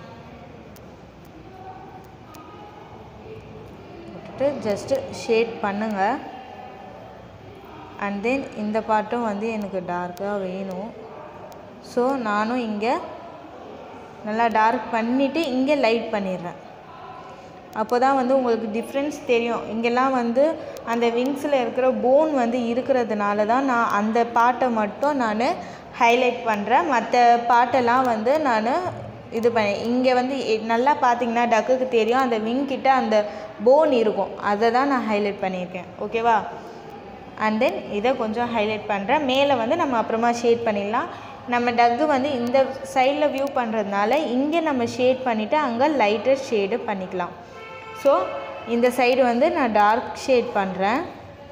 போட்டுட்டு ஜஸ்ட்டு ஷேட் பண்ணுங்கள். அண்ட் தென் இந்த பார்ட்டும் வந்து எனக்கு டார்க்காக வேணும். ஸோ நானும் இங்கே நல்லா டார்க் பண்ணிவிட்டு இங்கே லைட் பண்ணிடுறேன். அப்போ தான் வந்து உங்களுக்கு டிஃப்ரென்ஸ் தெரியும். இங்கெல்லாம் வந்து அந்த விங்ஸில் இருக்கிற போன் வந்து இருக்கிறதுனால தான் நான் அந்த பார்ட்டை மட்டும் நான் ஹைலைட் பண்ணுறேன். மற்ற பார்ட்டெல்லாம் வந்து நான் இது பண்ணி, இங்கே வந்து நல்லா பார்த்திங்கன்னா டக்குக்கு தெரியும் அந்த விங் கிட்ட அந்த போன் இருக்கும், அதை தான் நான் ஹைலைட் பண்ணியிருக்கேன். ஓகேவா? அண்ட் தென் இதை கொஞ்சம் ஹைலைட் பண்ணுறேன். மேலே வந்து நம்ம அப்புறமா ஷேட் பண்ணிடலாம். நம்ம டக்கு வந்து இந்த சைடில் வியூ பண்ணுறதுனால இங்கே நம்ம ஷேட் பண்ணிவிட்டு அங்கே லைட்டர் ஷேடு பண்ணிக்கலாம். ஸோ இந்த சைடு வந்து நான் டார்க் ஷேட் பண்ணுறேன்.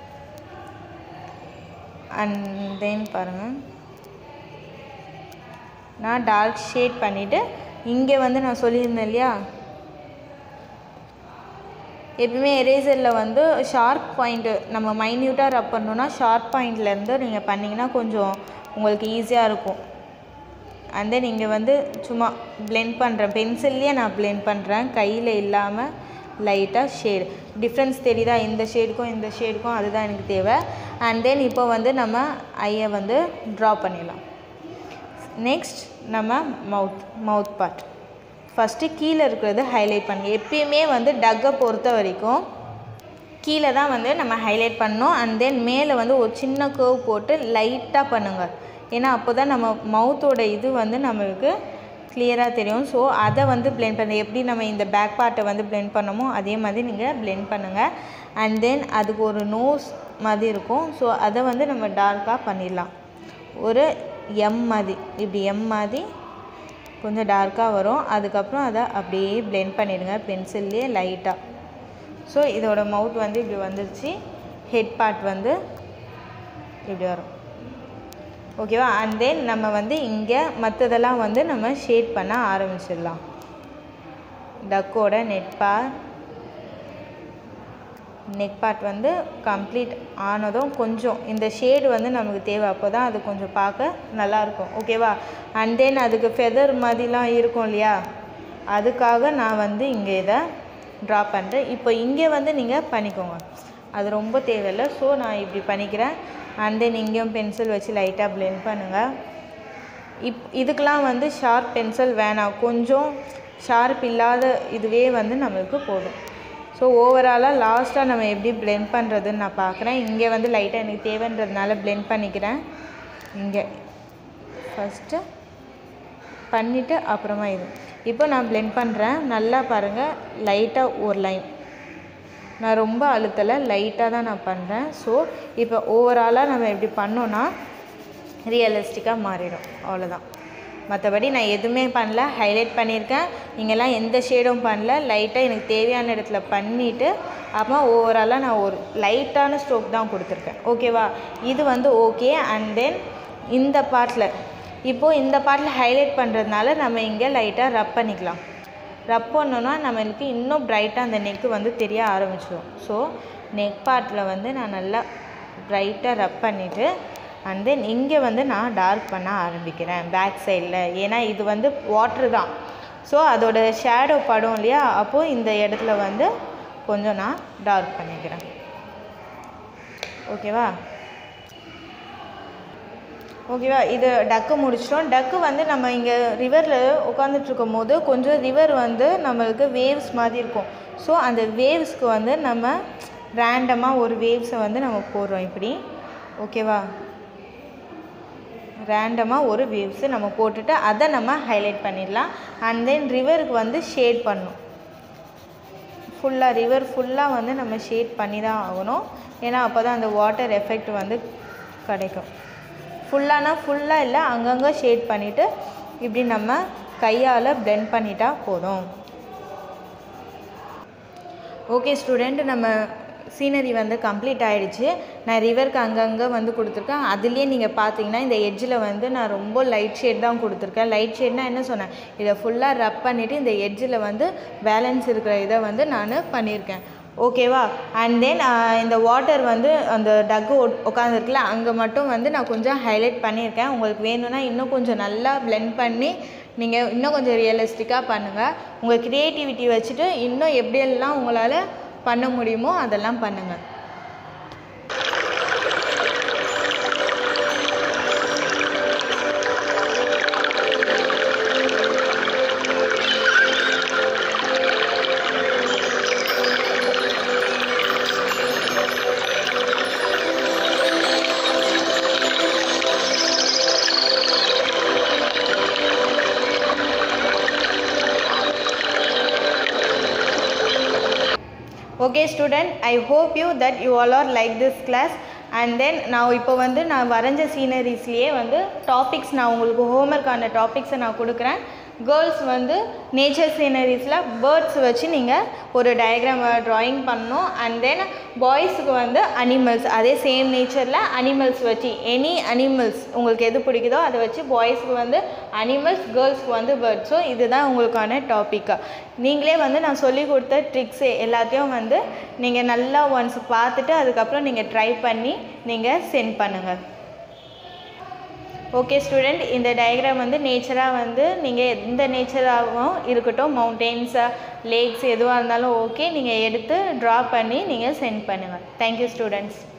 அண்ட் தென் பாருங்கள், நான் டார்க் ஷேட் பண்ணிவிட்டு இங்கே வந்து நான் சொல்லியிருந்தேன் இல்லையா, எப்பவுமே எரேசரில் வந்து ஷார்ப் பாயிண்ட்டு நம்ம மைன்யூட்டாக ரப் பண்ணோன்னா ஷார்ப் பாயிண்ட்லேருந்து நீங்கள் பண்ணிங்கன்னா கொஞ்சம் உங்களுக்கு ஈஸியாக இருக்கும். அண்ட் தென் இங்கே வந்து சும்மா பிளெண்ட் பண்ணுறேன், பென்சில்லையே நான் பிளெண்ட் பண்ணுறேன், கையில் இல்லாமல் லைட்டாக ஷேடு. டிஃப்ரென்ஸ் தெரியுதா இந்த ஷேடுக்கும் இந்த ஷேடுக்கும்? அதுதான் எனக்கு தேவை. அண்ட் தென் இப்போ வந்து நம்ம ஐயை வந்து ட்ரா பண்ணிடலாம். நெக்ஸ்ட் நம்ம மவுத் பார்ட் ஃபஸ்ட்டு கீழே இருக்கிறது ஹைலைட் பண்ணுங்க. எப்பயுமே வந்து டக்கை பொறுத்த வரைக்கும் கீழே தான் வந்து நம்ம ஹைலைட் பண்ணணும். அண்ட் தென் மேலே வந்து ஒரு சின்ன கர்வ் போட்டு லைட்டாக பண்ணுங்கள். ஏன்னா அப்போ தான் நம்ம மவுத்தோட இது வந்து நம்மளுக்கு கிளியராக தெரியும். ஸோ அதை வந்து பிளெண்ட் பண்ண, எப்படி நம்ம இந்த பேக் பார்ட்டை வந்து பிளெண்ட் பண்ணமோ அதே மாதிரி நீங்கள் பிளெண்ட் பண்ணுங்கள். அண்ட் தென் அதுக்கு ஒரு நோஸ் மாதிரி இருக்கும். ஸோ அதை வந்து நம்ம டார்க்காக பண்ணிடலாம். ஒரு எம் மாதிரி, இப்படி எம் மாதிரி கொஞ்சம் டார்க்காக வரும். அதுக்கப்புறம் அதை அப்படியே பிளெண்ட் பண்ணிடுங்க பென்சில்லையே லைட்டாக. ஸோ இதோட மவுத் வந்து இப்படி வந்துருச்சு. ஹெட் பார்ட் வந்து இப்படி வரும். ஓகேவா? அண்ட் தென் நம்ம வந்து இங்கே மற்றதெல்லாம் வந்து நம்ம ஷேட் பண்ண ஆரம்பிச்சிடலாம். டக்கோட நெக் பார்ட் வந்து கம்ப்ளீட் ஆனதும் கொஞ்சம் இந்த ஷேடு வந்து நமக்கு தேவை, அப்போ தான் அது கொஞ்சம் பார்க்க நல்லாயிருக்கும். ஓகேவா? அண்ட் தென் அதுக்கு ஃபெதர் மாதிரிலாம் இருக்கும் இல்லையா, அதுக்காக நான் வந்து இங்கே இதை ட்ரா பண்ணுறேன். இப்போ இங்கே வந்து நீங்கள் பண்ணிக்கோங்க, அது ரொம்ப தேவையில்லை. ஸோ நான் இப்படி பண்ணிக்கிறேன். அண்ட் தென் இங்கேயும் பென்சில் வச்சு லைட்டாக பிளெண்ட் பண்ணுங்கள். இதுக்கெலாம் வந்து ஷார்ப் பென்சில் வேணாம், கொஞ்சம் ஷார்ப் இல்லாத இதுவே வந்து நம்மளுக்கு போதும். ஸோ ஓவராலாக லாஸ்ட்டாக நம்ம எப்படி பிளெண்ட் பண்ணுறதுன்னு நான் பார்க்குறேன். இங்கே வந்து லைட்டாக எனக்கு தேவைன்றதுனால பிளெண்ட் பண்ணிக்கிறேன். இங்கே ஃபஸ்ட்டு பண்ணிவிட்டு அப்புறமா இது இப்போ நான் பிளெண்ட் பண்ணுறேன். நல்லா பாருங்கள், லைட்டாக ஒரு லைன், நான் ரொம்ப அழுத்தலை, லைட்டாக தான் நான் பண்ணுறேன். ஸோ இப்போ ஓவராலாக நம்ம எப்படி பண்ணோன்னா ரியலிஸ்டிக்காக மாறிடும், அவ்வளோதான். மற்றபடி நான் எதுவுமே பண்ணல, ஹைலைட் பண்ணியிருக்கேன். இங்கெல்லாம் எந்த ஷேடும் பண்ணல, லைட்டாக எனக்கு தேவையான இடத்துல பண்ணிவிட்டு அப்புறமா ஓவராலாக நான் ஒரு லைட்டான ஸ்ட்ரோக் தான் கொடுத்துருக்கேன். ஓகேவா? இது வந்து ஓகே. அண்ட் தென் இந்த பார்ட்டில் இப்போது இந்த பார்ட்டில் ஹைலைட் பண்ணுறதுனால நம்ம இங்கே லைட்டாக ரப் பண்ணிக்கலாம். ரப் பண்ணோன்னா நம்மளுக்கு இன்னும் ப்ரைட்டாக அந்த நெக்கு வந்து தெரிய ஆரம்பிச்சிடும். ஸோ நெக் பார்ட்டில் வந்து நான் நல்லா ப்ரைட்டாக ரப் பண்ணிவிட்டு அண்ட் தென் இங்கே வந்து நான் டார்க் பண்ண ஆரம்பிக்கிறேன் பேக் சைடில். ஏன்னா இது வந்து வாட்ரு தான், ஸோ அதோட ஷேடோ படும் இல்லையா, அப்போது இந்த இடத்துல வந்து கொஞ்சம் நான் டார்க் பண்ணிக்கிறேன். ஓகேவா? இது டக்கு முடிச்சிட்டோம். டக்கு வந்து நம்ம இங்கே ரிவரில் உட்காந்துட்ருக்கும் போது கொஞ்சம் ரிவர் வந்து நம்மளுக்கு வேவ்ஸ் மாதிரி இருக்கும். ஸோ அந்த வேவ்ஸ்க்கு வந்து நம்ம ரேண்டமாக ஒரு வேவ்ஸை வந்து நம்ம போடுறோம் இப்படி. ஓகேவா? ரேண்டமாக ஒரு வேவ்ஸு நம்ம போட்டுட்டு அதை நம்ம ஹைலைட் பண்ணிடலாம். அண்ட் தென் ரிவருக்கு வந்து ஷேட் பண்ணணும். ஃபுல்லாக ரிவர் ஃபுல்லாக வந்து நம்ம ஷேட் பண்ணி தான் ஆகணும், ஏன்னா அப்போ தான் அந்த வாட்டர் எஃபெக்ட் வந்து கிடைக்கும். ஃபுல்லாக இல்லை, அங்கங்கே ஷேட் பண்ணிவிட்டு இப்படி நம்ம கையால் blend பண்ணிட்டா போதும். ஓகே ஸ்டூடெண்ட், நம்ம சீனரி வந்து கம்ப்ளீட் ஆகிடுச்சு. நான் ரிவருக்கு அங்கங்கே வந்து கொடுத்துருக்கேன். அதுலேயே நீங்கள் பார்த்தீங்கன்னா இந்த எட்ஜில் வந்து நான் ரொம்ப லைட் ஷேட் தான் கொடுத்துருக்கேன். லைட் ஷேட்னா என்ன சொன்னேன், இதை ஃபுல்லாக ரப் பண்ணிவிட்டு இந்த எட்ஜில் வந்து பேலன்ஸ் இருக்கிற இதை வந்து நான் பண்ணியிருக்கேன். ஓகேவா? அண்ட் தென் இந்த வாட்டர் வந்து அந்த டக்கு உட்காந்துருக்குல அங்கே மட்டும் வந்து நான் கொஞ்சம் ஹைலைட் பண்ணியிருக்கேன். உங்களுக்கு வேணும்னா இன்னும் கொஞ்சம் நல்லா blend பண்ணி நீங்கள் இன்னும் கொஞ்சம் ரியலிஸ்டிக்காக பண்ணுங்கள். உங்கள் க்ரியேட்டிவிட்டி வச்சுட்டு இன்னும் எப்படியெல்லாம் உங்களால் பண்ண முடியுமோ அதெல்லாம் பண்ணுங்கள். Okay student, I hope you that you all are like this class. And then நான் இப்போ வந்து நான் வரைஞ்ச சீனரிஸ்லேயே வந்து டாபிக்ஸ் நான் உங்களுக்கு ஹோம்ஒர்க்கான டாபிக்ஸை நான் கொடுக்குறேன். கேர்ள்ஸ் வந்து நேச்சர் சீனரிஸில் பேர்ட்ஸ் வச்சு நீங்கள் ஒரு டயக்ராம் ட்ராயிங் பண்ணணும். அண்ட் தென் பாய்ஸுக்கு வந்து அனிமல்ஸ், அதே சேம் நேச்சரில் அனிமல்ஸ் வச்சு எனி அனிமல்ஸ் உங்களுக்கு எது பிடிக்குதோ அதை வச்சு பாய்ஸுக்கு வந்து அனிமல்ஸ், கேர்ள்ஸ்க்கு வந்து பேர்ட்ஸ். ஸோ இதுதான் உங்களுக்கான டாப்பிக்கு. நீங்களே வந்து நான் சொல்லி கொடுத்த ட்ரிக்ஸு எல்லாத்தையும் வந்து நீங்கள் நல்லா ஒன்ஸ் பார்த்துட்டு அதுக்கப்புறம் நீங்கள் ட்ரை பண்ணி நீங்கள் சென்ட் பண்ணுங்கள். ஓகே ஸ்டூடெண்ட், இந்த டயக்ராம் வந்து நேச்சராக வந்து நீங்கள் எந்த நேச்சராகவும் இருக்கட்டும், மவுண்டெயின்ஸு, லேக்ஸ் எதுவாக இருந்தாலும் ஓகே, நீங்கள் எடுத்து ட்ரா பண்ணி நீங்கள் சென்ட் பண்ணுங்கள். Thank you students.